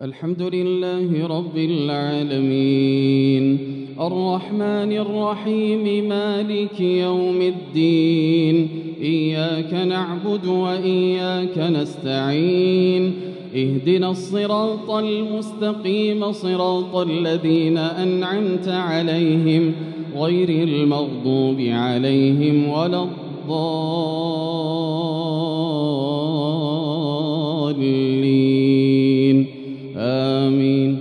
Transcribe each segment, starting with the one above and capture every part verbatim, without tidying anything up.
الحمد لله رب العالمين الرحمن الرحيم مالك يوم الدين إياك نعبد وإياك نستعين اهدنا الصراط المستقيم صراط الذين أنعمت عليهم غير المغضوب عليهم ولا الضالين آمين.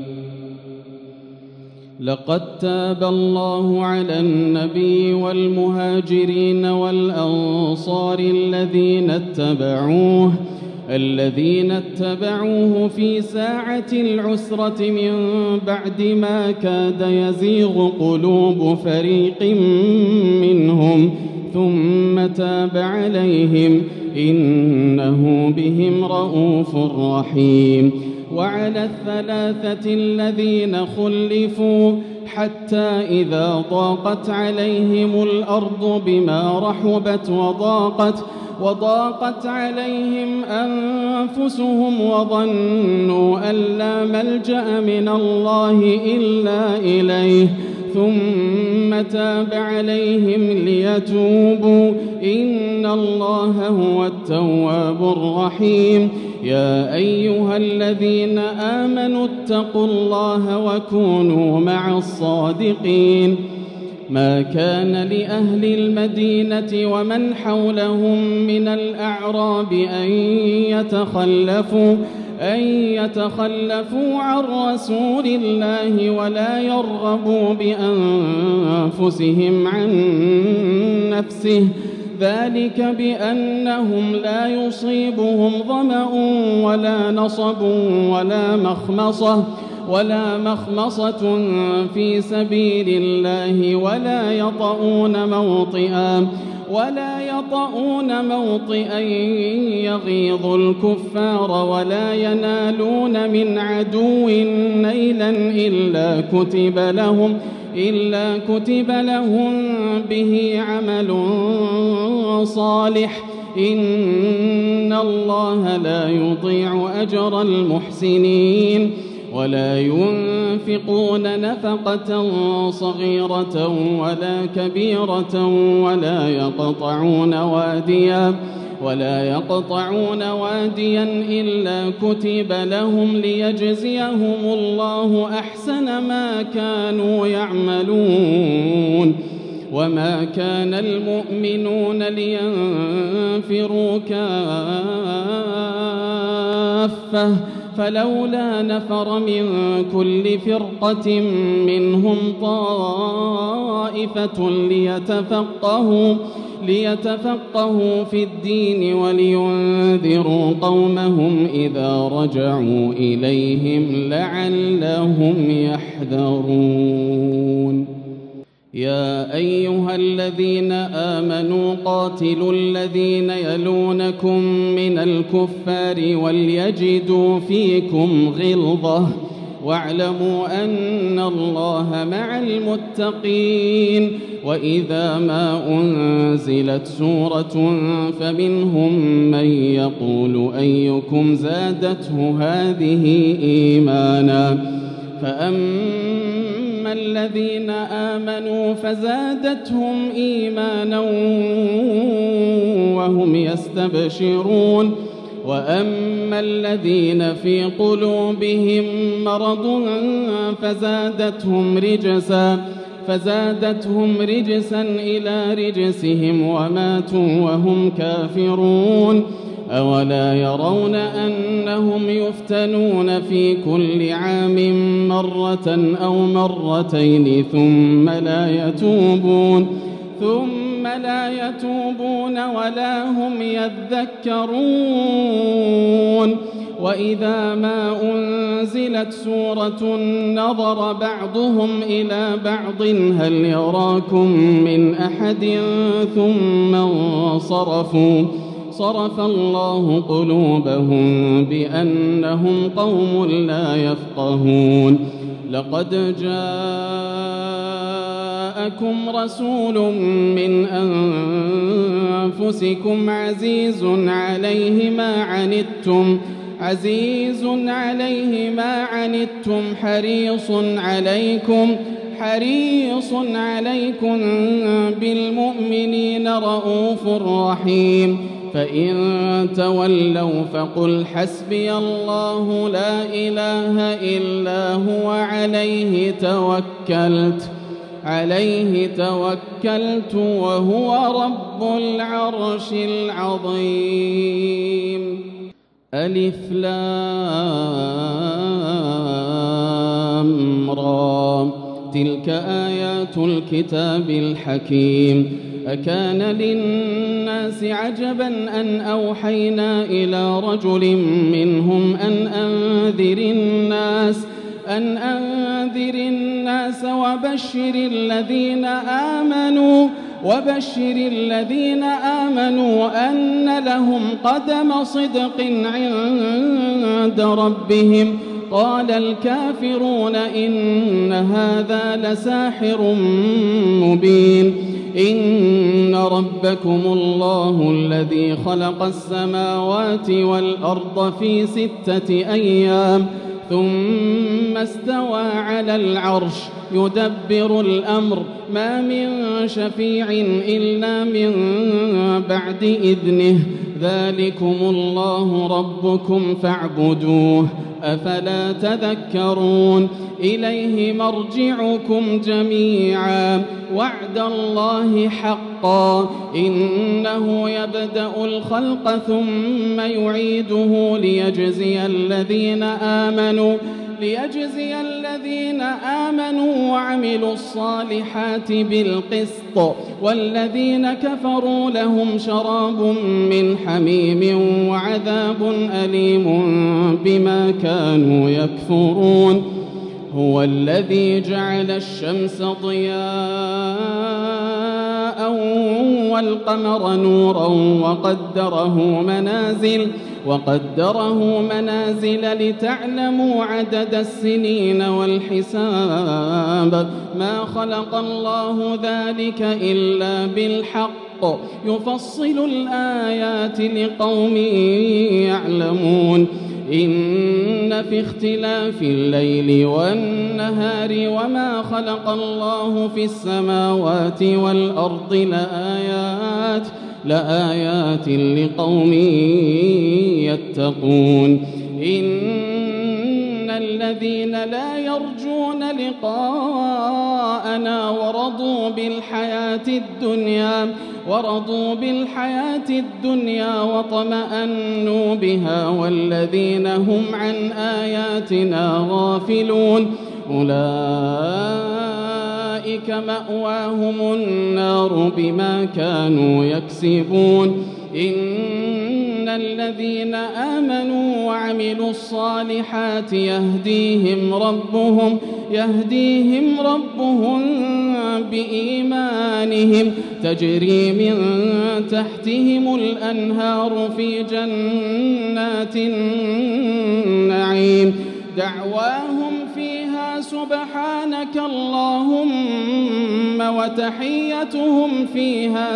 لقد تاب الله على النبي والمهاجرين والأنصار الذين اتبعوه الذين اتبعوه في ساعة العسرة من بعد ما كاد يزيغ قلوب فريق منهم ثم تاب عليهم إنه بهم رءوف رحيم. وعلى الثلاثة الذين خلفوا حتى إذا ضاقت عليهم الأرض بما رحبت وضاقت وضاقت عليهم أنفسهم وظنوا أن لا ملجأ من الله إلا إليه ثم تاب عليهم ليتوبوا إن الله هو التواب الرحيم. يا أيها الذين آمنوا اتقوا الله وكونوا مع الصادقين. ما كان لأهل المدينة ومن حولهم من الأعراب أن يتخلفوا أن يتخلفوا عن رسول الله ولا يرغبوا بأنفسهم عن نفسه ذلك بأنهم لا يصيبهم ظمأ ولا نصب ولا مخمصة ولا مخمصة في سبيل الله ولا يطؤون موطئا ولا يطؤون موطئا يغيظ الكفار ولا ينالون من عدو نيلا إلا كتب لهم إلا كتب لهم به عمل صالح إن الله لا يضيع أجر المحسنين. ولا ينفقون نفقة صغيرة ولا كبيرة ولا يقطعون واديا ولا يقطعون واديا إلا كتب لهم ليجزيهم الله أحسن ما كانوا يعملون. وما كان المؤمنون لينفروا كافة فلولا نفر من كل فرقة منهم طائفة ليتفقهوا ليتفقهوا في الدين ولينذروا قومهم إذا رجعوا إليهم لعلهم يحذرون. يا أيها الذين آمنوا قاتلوا الذين يلونكم من الكفار وليجدوا فيكم غلظة واعلموا أن الله مع المتقين. وإذا ما أنزلت سورة فمنهم من يقول أيكم زادته هذه إيمانا فأما الذين آمنوا فزادتهم إيمانا وهم يستبشرون. وأما الذين في قلوبهم مرض فزادتهم رجسا فزادتهم رجسا إلى رجسهم وماتوا وهم كافرون. أولا يرون أنهم يفتنون في كل عام مرة أو مرتين ثم لا يتوبون ثم لا يتوبون ولا هم يذكرون. وإذا ما أنزلت سورة نظر بعضهم إلى بعض هل يراكم من أحد ثم انصرفوا صرف الله قلوبهم بأنهم قوم لا يفقهون. لقد جاءكم رسول من أنفسكم عزيز عليه ما عنتم عزيز عليه ما عنتم حريص عليكم حريص عليكم بالمؤمنين رؤوف رحيم فإن تولوا فقل حسبي الله لا إله إلا هو عليه توكلت عليه توكلت وهو رب العرش العظيم. ألف لام را تلك آيات الكتاب الحكيم. أكان للناس عجبا أن أوحينا إلى رجل منهم أن أنذر الناس أن أنذر الناس وبشر الذين آمنوا وبشر الذين آمنوا أن لهم قدم صدق عند ربهم. قال الكافرون إن هذا لساحر مبين. إن ربكم الله الذي خلق السماوات والأرض في ستة أيام ثم استوى على العرش يدبر الأمر ما من شفيع إلا من بعد إذنه ذلكم الله ربكم فاعبدوه أفلا تذكرون. إليه مرجعكم جميعا وعد الله حقا إنه يبدأ الخلق ثم يعيده ليجزي الذين آمنوا ليجزي الذين آمنوا وعملوا الصالحات بالقسط والذين كفروا لهم شراب من حميم وعذاب أليم بما كانوا يكفرون. هو الذي جعل الشمس ضياء والقمر نورا وقدره منازل وقدره منازل لتعلموا عدد السنين والحساب ما خلق الله ذلك إلا بالحق يفصل الآيات لقوم يعلمون. إن في اختلاف الليل والنهار وما خلق الله في السماوات والأرض لآيات لآيات لقوم يتقون. إن الذين لا يرجون لقاءنا ورضوا بالحياة الدنيا ورضوا بالحياة الدنيا واطمأنوا بها والذين هم عن آياتنا غافلون أولئك مأواهم النار بما كانوا يكسبون. إن الذين آمنوا وعملوا الصالحات يهديهم ربهم يهديهم ربهم بإيمانهم تجري من تحتهم الأنهار في جنات النعيم دعواهم فيها سبحانك اللهم وتحيتهم فيها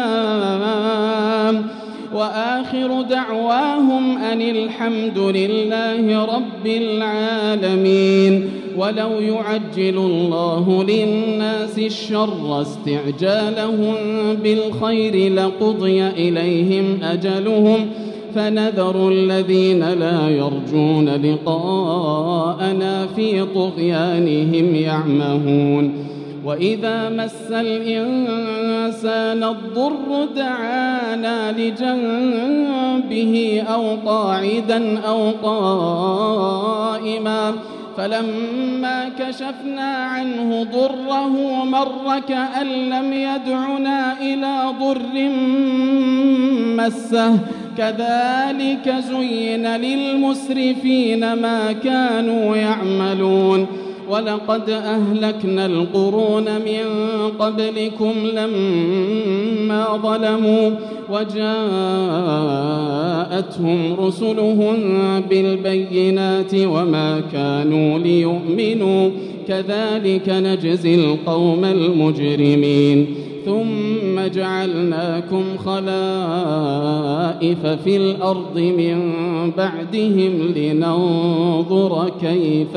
سلام وآخر دعواهم أن الحمد لله رب العالمين. ولو يعجل الله للناس الشر استعجالهم بالخير لقضي إليهم أجلهم فنذر الذين لا يرجون لقاءنا في طغيانهم يعمهون. وإذا مس الإنسان الضر دعانا لجنبه أو قاعدا أو قائما فلما كشفنا عنه ضره مر كأن لم يدعنا إلى ضر مسه كذلك زين للمسرفين ما كانوا يعملون. ولقد أهلكنا القرون من قبلكم لما ظلموا وجاءتهم رسلهم بالبينات وما كانوا ليؤمنوا كذلك نجزي القوم المجرمين. ثم جعلناكم خلائف في الأرض من بعدهم لننظر كيف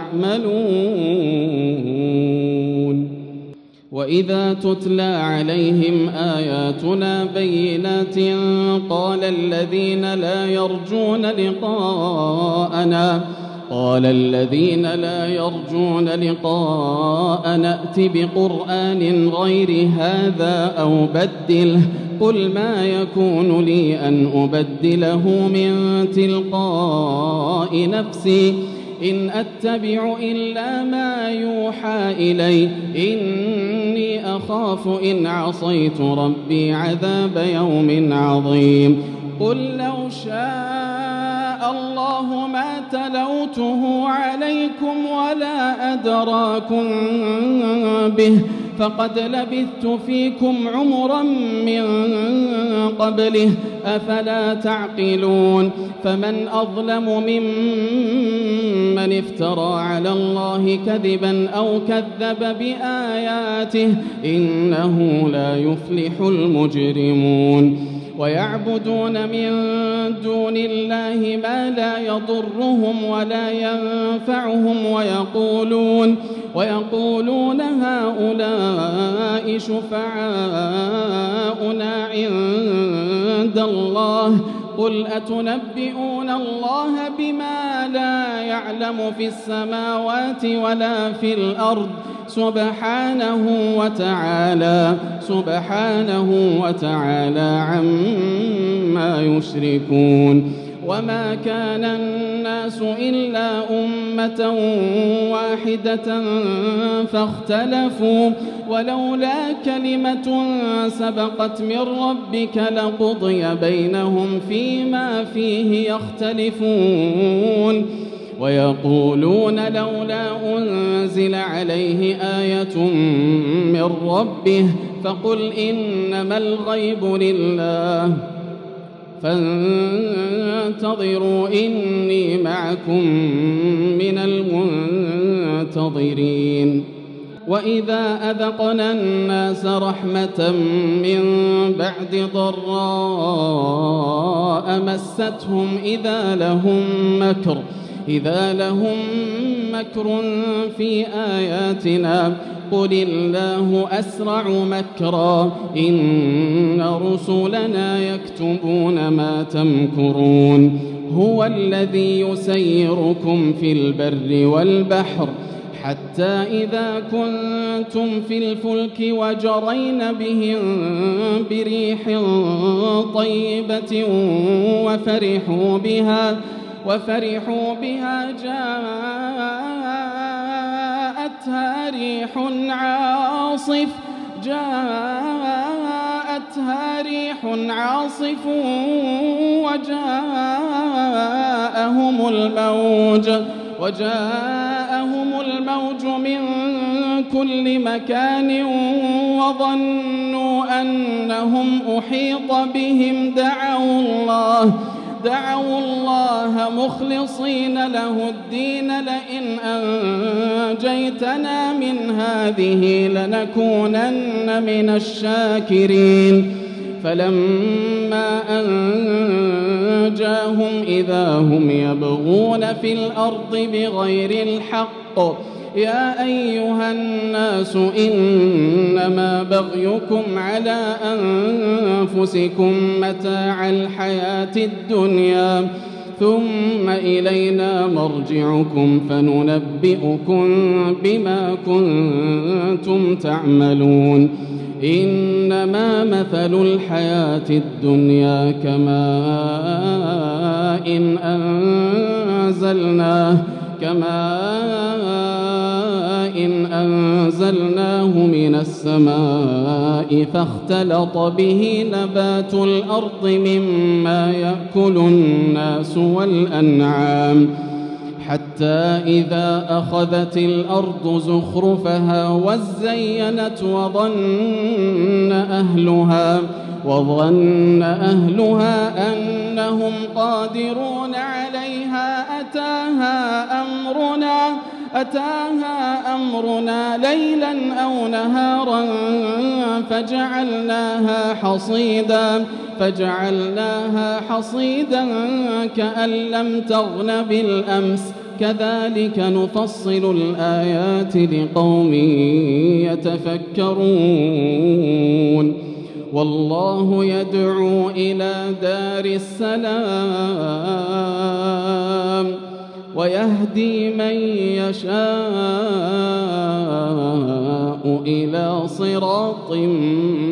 تعملون. وإذا تتلى عليهم آياتنا بينات قال الذين لا يرجون لقاءنا قال الذين لا يرجون لقاءنا ائت بقرآن غير هذا أو بدله قل ما يكون لي أن أبدله من تلقاء نفسي إن أتبع إلا ما يوحى إلي إني أخاف إن عصيت ربي عذاب يوم عظيم. قل لو شاء الله ما تلوته عليكم ولا أدراكم به فقد لبثت فيكم عمرا من قبله أفلا تعقلون. فمن أظلم ممن افترى على الله كذبا أو كذب بآياته إنه لا يفلح المجرمون. ويعبدون من دون الله ما لا يضرهم ولا ينفعهم ويقولون ويقولون هؤلاء شفعاؤنا عند الله قل أتنبئون الله بما لا يعلم في السماوات ولا في الأرض سبحانه وتعالى سبحانه وتعالى عما يشركون. وما كان الناس إلا أمة واحدة فاختلفوا ولولا كلمة سبقت من ربك لقضي بينهم فيما فيه يختلفون. ويقولون لولا أنزل عليه آية من ربه فقل إنما الغيب لله فانتظروا إني معكم من المنتظرين. وإذا أذقنا الناس رحمة من بعد ضراء مستهم إذا لهم مكر إذا لهم مكر في آياتنا قل الله أسرع مكرا إن رسلنا يكتبون ما تمكرون. هو الذي يسيركم في البر والبحر حتى إذا كنتم في الفلك وجرين بهم بريح طيبة وفرحوا بها وفرحوا بها جاءتها ريح عاصف جاءتها ريح عاصف وجاءهم الموج وجاءهم الموج من كل مكان وظنوا أنهم أحيط بهم دعوا الله دعوا الله مخلصين له الدين لئن أنجيتنا من هذه لنكونن من الشاكرين. فلما أنجاهم إذا هم يبغون في الأرض بغير الحق يا أيها الناس إنما بغيكم على أنفسكم متاع الحياة الدنيا ثم إلينا مرجعكم فننبئكم بما كنتم تعملون. إنما مثل الحياة الدنيا كماء إن أنزلناه كماء إن أنزلناه من السماء فاختلط به نبات الأرض مما يأكل الناس والأنعام حتى إذا أخذت الأرض زخرفها وزينت وظن أهلها وظن أهلها أنهم قادرون عليها أتاها أمرنا أتاها أمرنا ليلا أو نهارا فجعلناها حصيدا فجعلناها حصيدا كأن لم تغن بالأمس كذلك نفصل الآيات لقوم يتفكرون والله يدعو إلى دار السلام ويهدي من يشاء إلى صراط